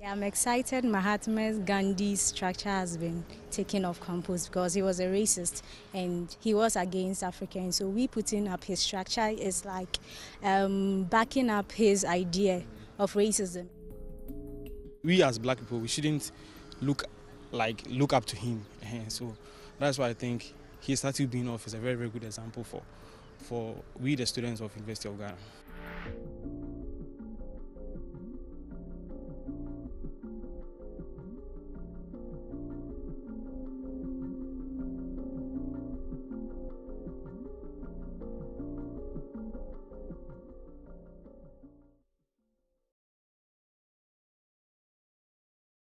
I'm excited Mahatma Gandhi's structure has been taken off campus because he was a racist and he was against Africans. So we putting up his structure is like backing up his idea of racism. We as black people, we shouldn't look up to him. So that's why I think his statue being off is a very, very good example for we the students of University of Ghana.